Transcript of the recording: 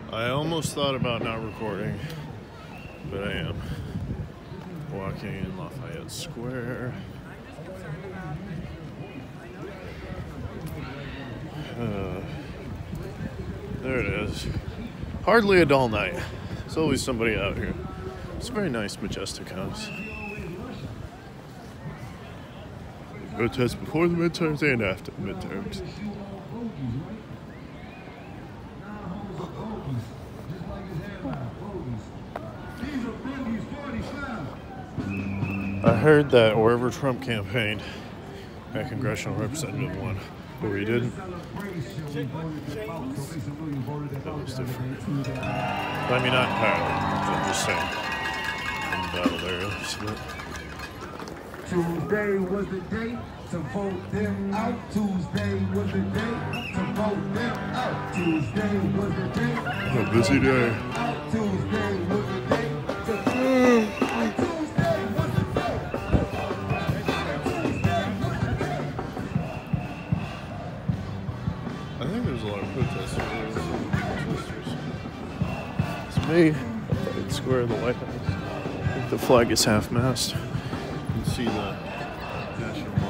I almost thought about not recording, but I am walking in Lafayette Square. There it is. Hardly a dull night. There's always somebody out here. It's a very nice, majestic house. Protest before the midterms and after the midterms. I heard that wherever Trump campaigned, that congressional representative won. Where he didn't. That was different. I mean, not entirely. I'm just saying. In the battle there. Tuesday was the day to vote them out. Tuesday was the day to vote them out. Tuesday was the day. A busy day. Tuesday was the day to I think there's a lot of protesters. It's me. Lafayette Square, the White House. I think the flag is half-mast. You can see the national